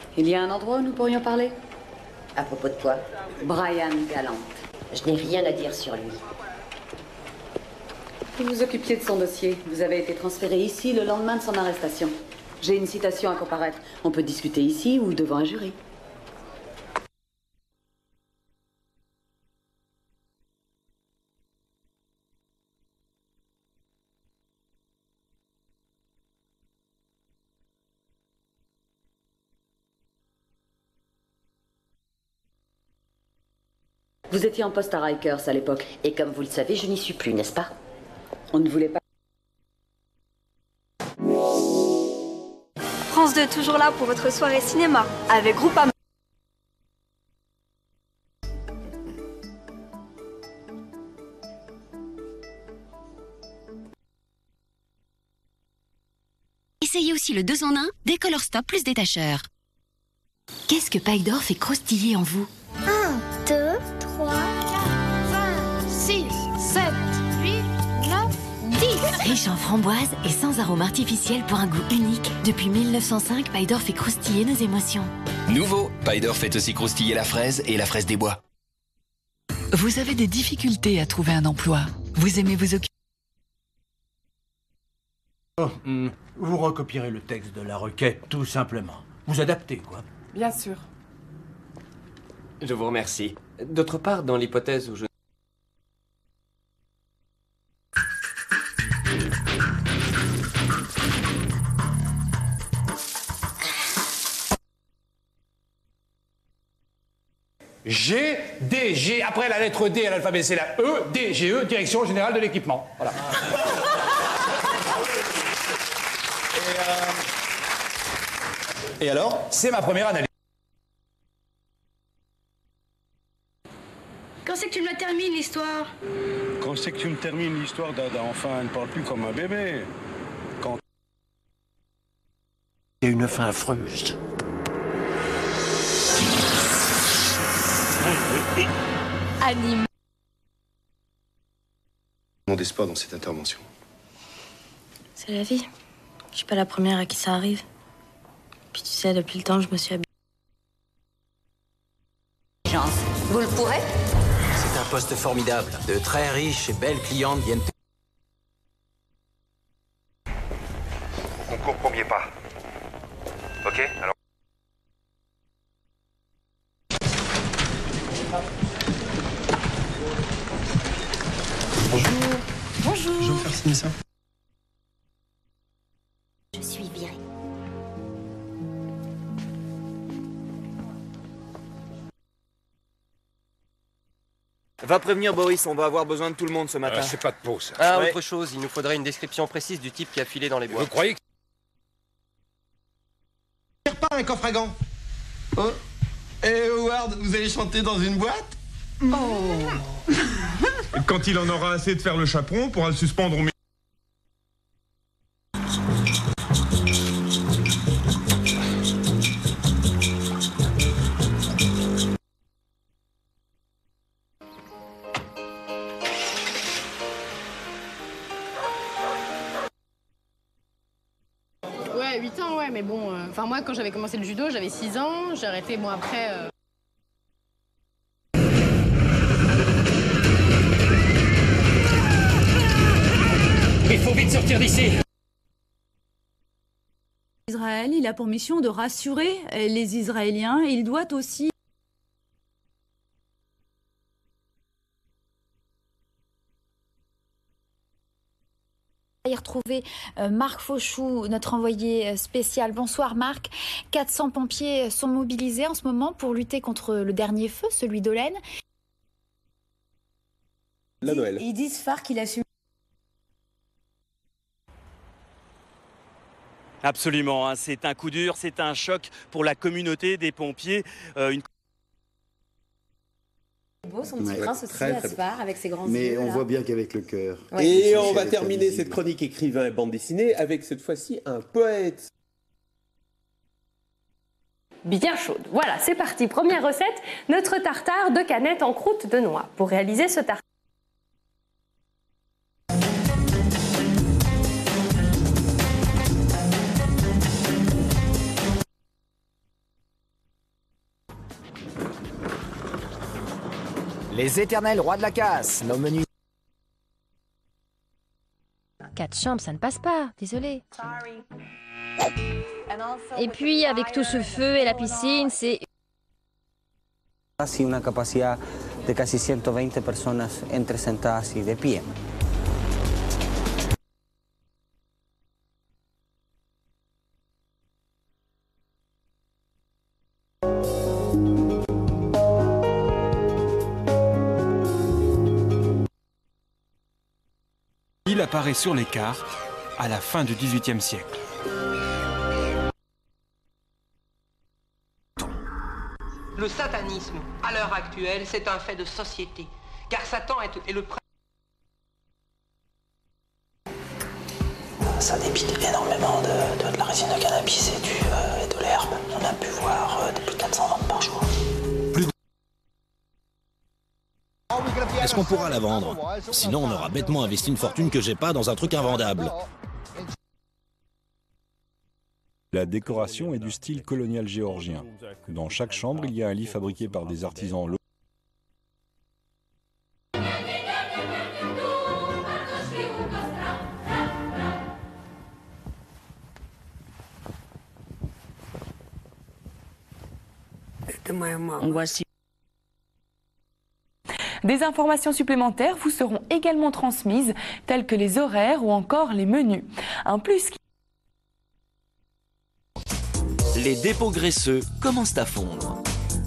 Il y a un endroit où nous pourrions parler? À propos de quoi? Brian Gallant. Je n'ai rien à dire sur lui. Vous vous occupiez de son dossier. Vous avez été transféré ici le lendemain de son arrestation. J'ai une citation à comparaître. On peut discuter ici ou devant un jury. Vous étiez en poste à Rikers à l'époque. Et comme vous le savez, je n'y suis plus, n'est-ce pas? On ne voulait pas... France 2 toujours là pour votre soirée cinéma avec Groupama. Essayez aussi le 2 en 1 des Color Stop plus détacheur. Qu'est-ce que Paille-d'Or fait croustiller en vous? 1, 2, 3, 4, 5, 6, 7, 8, 9, 10. Riche en framboises et sans arôme artificiel pour un goût unique. Depuis 1905, Paille-d'Or fait croustiller nos émotions. Nouveau, Paille-d'Or fait aussi croustiller la fraise et la fraise des bois. Vous avez des difficultés à trouver un emploi. Vous aimez vous occuper. Vous recopierez le texte de la requête, tout simplement. Vous adaptez, quoi. Bien sûr. Je vous remercie. D'autre part, dans l'hypothèse où je... G, D, G, après la lettre D à l'alphabet, c'est la E, D, G, E, Direction Générale de l'Équipement. Voilà. Et alors? C'est ma première analyse. Quand c'est que tu me la termines, l'histoire? Quand c'est que tu me termines l'histoire d'enfin, elle ne parle plus comme un bébé. Quand... Il y a une fin affreuse. Anime. Mon espoir dans cette intervention. C'est la vie. Je suis pas la première à qui ça arrive. Puis tu sais, depuis le temps, je me suis habituée. Vous le pourrez? C'est un poste formidable. De très riches et belles clientes viennent... Concours premier pas. Ok, alors... Bonjour. Bonjour. Je vais vous faire signer ça. Je suis virée. Va prévenir Boris, on va avoir besoin de tout le monde ce matin. C'est pas de peau, ça. Ah, autre chose, il nous faudrait une description précise du type qui a filé dans les bois. Vous croyez que... Pas un coffre à gants. Oh. Et Howard, vous allez chanter dans une boîte? Oh. Quand il en aura assez de faire le chaperon, on pourra le suspendre au... Ouais, 8 ans, ouais, mais bon... Enfin, moi, quand j'avais commencé le judo, j'avais 6 ans. J'ai arrêté, bon, après... Il faut vite sortir d'ici. Israël, il a pour mission de rassurer les Israéliens. Il doit aussi... Y retrouver Marc Fauchou, notre envoyé spécial. Bonsoir Marc. 400 pompiers sont mobilisés en ce moment pour lutter contre le dernier feu, celui d'Olène. La Noël. Ils disent phare qu'il a su... Absolument, hein, c'est un coup dur, c'est un choc pour la communauté des pompiers. Beau, son petit prince aussi à Sfar avec ses grands yeux. Mais on voit bien qu'avec le cœur. Ouais. Et on va terminer cette chronique écrivain et bande dessinée avec cette fois-ci un poète. Bien chaude. Voilà, c'est parti. Première recette, notre tartare de canettes en croûte de noix. Pour réaliser ce tartare, Les éternels rois de la casse, nos menus. 4 chambres, ça ne passe pas, désolé. Et puis, avec tout ce feu et la piscine, c'est... Casi una capacidad de casi 120 personas entre sentadas y de pie. Il apparaît sur les cartes à la fin du XVIIIe siècle. Le satanisme, à l'heure actuelle, c'est un fait de société, car Satan est le... Ça débite énormément de la résine de cannabis et de l'herbe. On a pu voir plus de 400 ventes par jour. Est-ce qu'on pourra la vendre? Sinon, on aura bêtement investi une fortune que j'ai pas dans un truc invendable. La décoration est du style colonial géorgien. Dans chaque chambre, il y a un lit fabriqué par des artisans locaux. Voici. Des informations supplémentaires vous seront également transmises, telles que les horaires ou encore les menus. Un plus qui... Les dépôts graisseux commencent à fondre.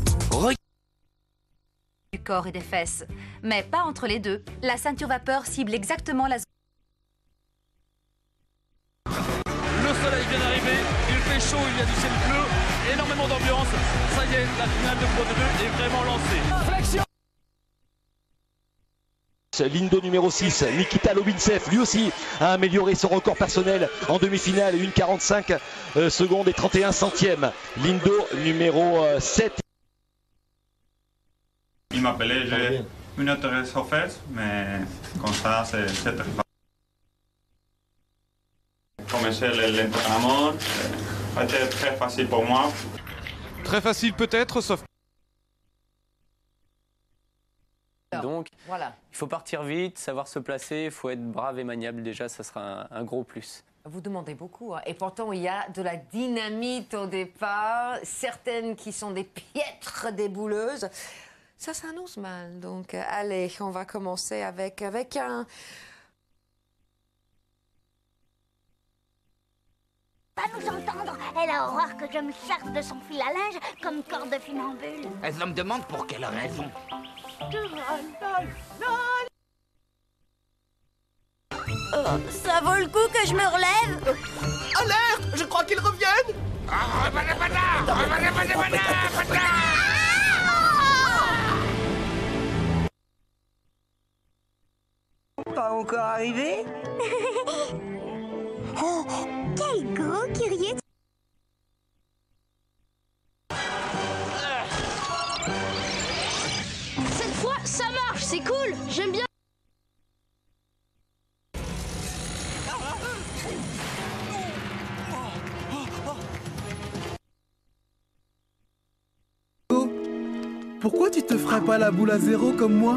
Du corps et des fesses, mais pas entre les deux. La ceinture vapeur cible exactement la zone. Le soleil vient d'arriver, il fait chaud, il y a du ciel bleu, énormément d'ambiance. Ça y est, la finale de Pro 2 est vraiment lancée. Flexion. Lindo numéro 6, Nikita Lobintsev, lui aussi a amélioré son record personnel en demi-finale, 1,45 secondes et 31 centièmes. Lindo numéro 7. Il m'appelait, j'ai une autre offerte, mais comme ça, c'est très facile. Commencer l'entraînement, c'était très facile pour moi. Très facile peut-être, sauf... Donc, voilà. Il faut partir vite, savoir se placer, il faut être brave et maniable. Déjà, ça sera un gros plus. Vous demandez beaucoup, hein. Et pourtant il y a de la dynamite au départ, certaines qui sont des piètres débouleuses. Ça s'annonce mal, donc allez, on va commencer avec un... Pas nous entendre. Elle a horreur que je me serve de son fil à linge comme corde de funambule. Elle me demande pour quelle raison. Ça vaut le coup que je me relève. Alerte! Je crois qu'ils reviennent! Pas encore arrivé? Oh, quel gros curieux! Cette fois, ça marche, c'est cool, j'aime bien. Pourquoi tu te ferais pas la boule à zéro comme moi?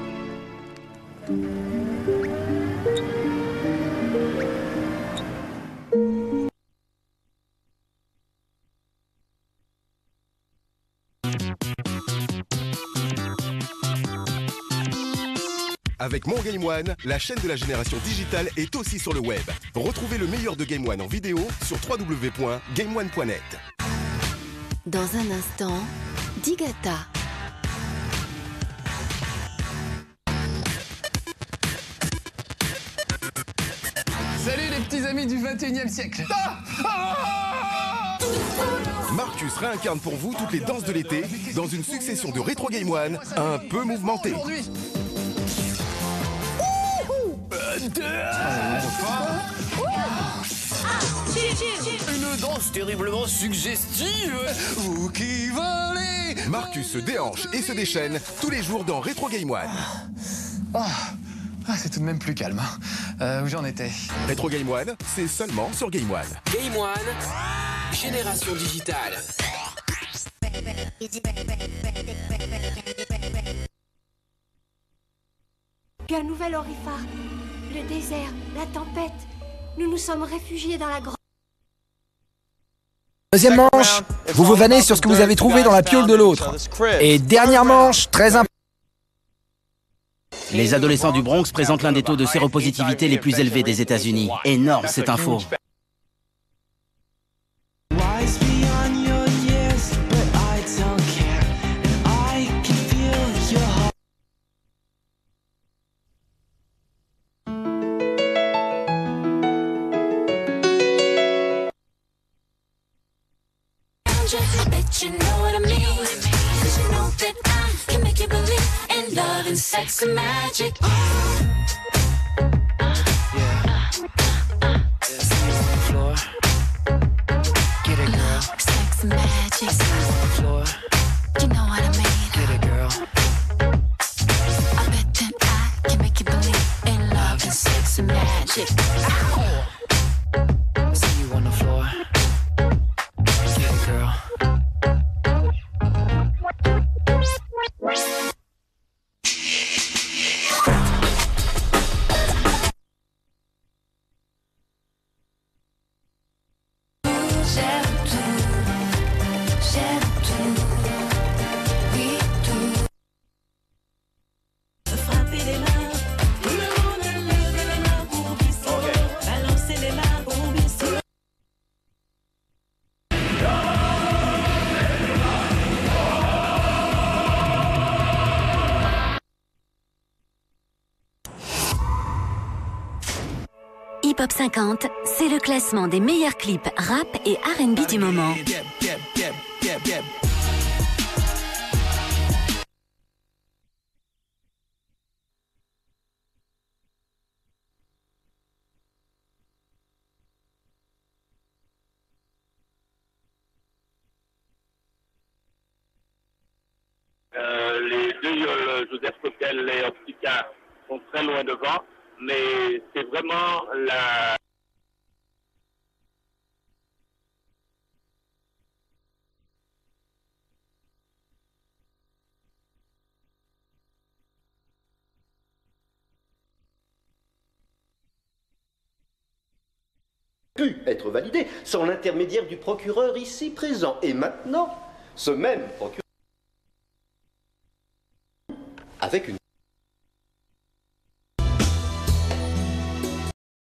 Avec Mon Game One, la chaîne de la génération digitale est aussi sur le web. Retrouvez le meilleur de Game One en vidéo sur www.gameone.net. Dans un instant, Digata. Salut les petits amis du 21e siècle. Marcus réincarne pour vous toutes les danses de l'été dans une succession de rétro Game One un peu mouvementée. Une danse terriblement suggestive. Vous qui volez. Marcus se déhanche et se déchaîne tous les jours dans Rétro Game One. C'est tout de même plus calme. Où j'en étais? Rétro Game One, c'est seulement sur Game One. Game One, génération digitale. Un nouvel Orifar. Le désert, la tempête. Nous nous sommes réfugiés dans la grotte. Deuxième manche, vous vous vannez sur ce que vous avez trouvé dans la piole de l'autre. Et dernière manche, très importante. Les adolescents du Bronx présentent l'un des taux de séropositivité les plus élevés des États-Unis. Énorme cette info. You know what I mean? 'Cause you know that I can make you believe in love and sex and magic. Get it, girl. Sex and magic. Floor. You know what I mean? Get it, girl. I bet that I can make you believe in love and sex and magic. See you on the floor. Get it, girl. Hip Hop 50, c'est le classement des meilleurs clips rap et R&B du moment. Les deux Joseph Coquel et Optica sont très loin devant, mais c'est vraiment la... pu être validé sans l'intermédiaire du procureur ici présent. Et maintenant, ce même procureur, avec une